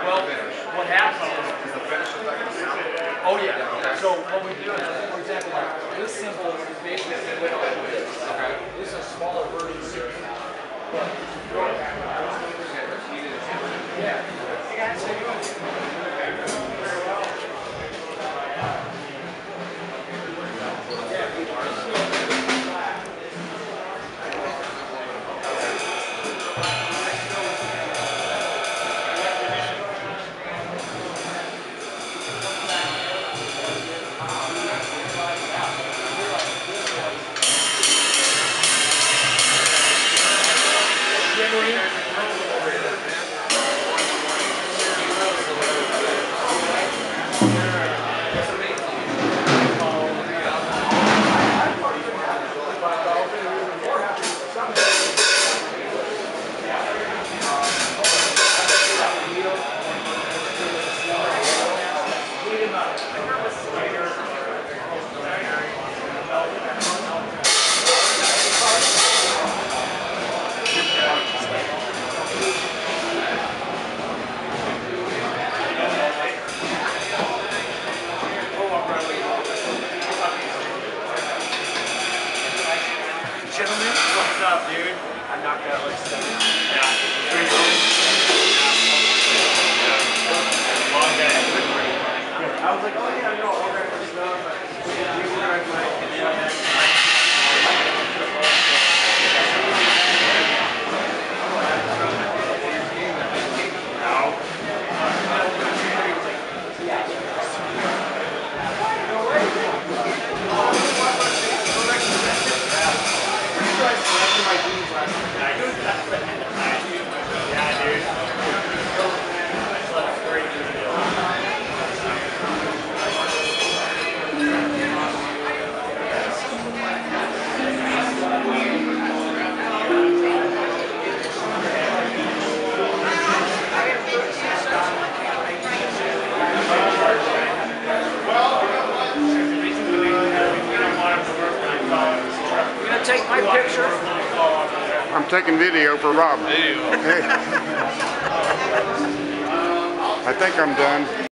Well, what happens is the finish affect the sound? oh yeah. Okay. So what we do is, for example, like this symbol is basically like this. Okay. This is a smaller version of it. Yeah. Gentlemen, what's up, dude? I knocked out like 7. Yeah. Long day. I was like, oh yeah, no, I'll grab this stuff. You grab Take my picture. I'm taking video for Rob. Video. Hey. I think I'm done.